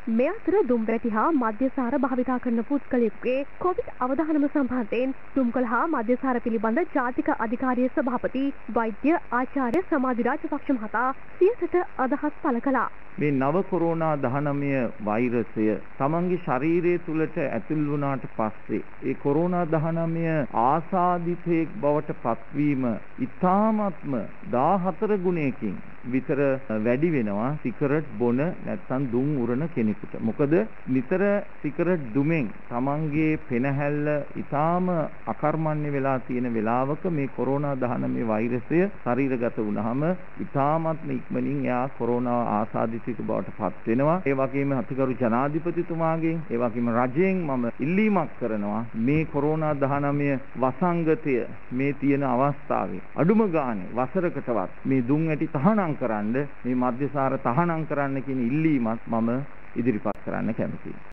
මේ අතර දුම්බැටි හා මද්‍යසාර භාවිතා කරන පුද්ගලයෙකුගේ කොවිඩ් අවදානම සම්බන්ධයෙන් දුම්කල හා මද්‍යසාර පිළිබඳ ජාතික අධිකාරියේ සභාපති වෛද්‍ය ආචාර්ය සමාධි රාජපක්ෂ මහතා සියසට අදහස් පළ කළා. මේ නව කොරෝනා 19 වෛරසය තමන්ගේ ශරීරය තුළට ඇතුල් වුණාට පස්සේ ඒ කොරෝනා 19 ආසාදිතයෙක් බවට පත්වීම ඉතාමත්ම 14 ගුණයකින් විතර වැඩි වෙනවා සිගරට් බොන නැත්නම් දුම් උරන කෙනෙකුට. මොකද නිතර සිගරට් දුමෙන් තමන්ගේ පෙනහැල්ල ඉතාම අකර්මණ්‍ය වෙලා තියෙන වෙලාවක මේ කොරෝනා 19 වෛරසය ශරීරගත වුණාම ඉතාමත්ම ඉක්මනින් එයා කොරෝනා ආසාදිත බවට පත් වෙනවා. ඒ වගේම අතිගරු ජනාධිපතිතුමාගෙන් ඒ වගේම රජයෙන් මම ඉල්ලීමක් කරනවා මේ කොරෝනා 19 වසංගතය මේ තියෙන අවස්ථාවේ අඩුම ගානේ වසරකටවත් මේ දුම් ඇටි තහනම් කරන්න මේ මද්‍යසාර තහනම් කරන්න කියන ඉල්ලීමක් මම ඉදිරිපත් කරන්න කැමතියි.